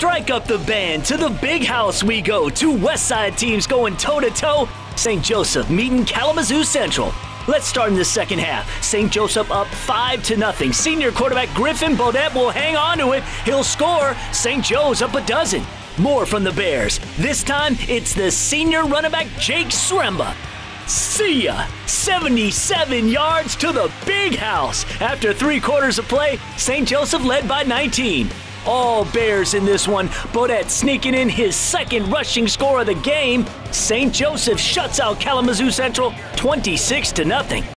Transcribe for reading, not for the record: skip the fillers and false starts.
Strike up the band. To the big house we go. Two West Side teams going toe-to-toe. St. Joseph meeting Kalamazoo Central. Let's start in the second half. St. Joseph up 5-0. Senior quarterback Griffin Bodette will hang on to it. He'll score. St. Joe's up a dozen. More from the Bears. This time, it's the senior running back Jake Sremba. See ya! 77 yards to the big house. After 3 quarters of play, St. Joseph led by 19. All Bears in this one. Bodette sneaking in his second rushing score of the game. St. Joseph shuts out Kalamazoo Central 26-0.